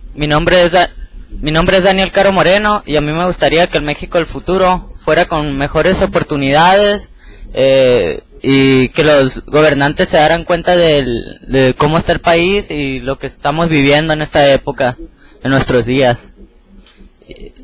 Mi nombre es mi nombre es Daniel Caro Moreno y a mí me gustaría que el México del futuro fuera con mejores oportunidades y que los gobernantes se daran cuenta de cómo está el país y lo que estamos viviendo en esta época, en nuestros días.